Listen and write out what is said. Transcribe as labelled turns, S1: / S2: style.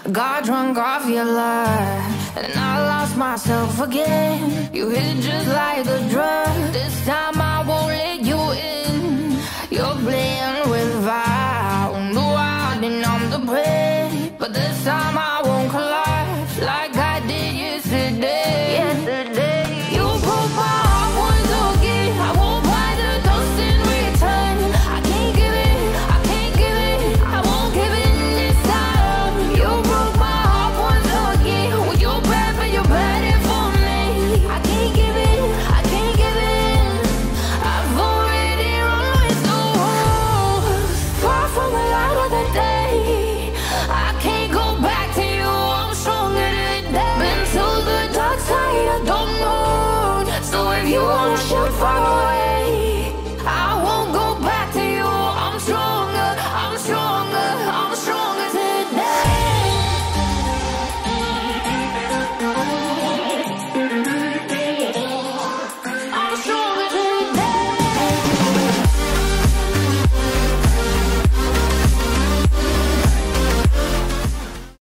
S1: Got drunk off your love, and I lost myself again. You hit just like a drug. This time I won't let you in. You're playing with fire. No, I didn't, I'm the prey, but this time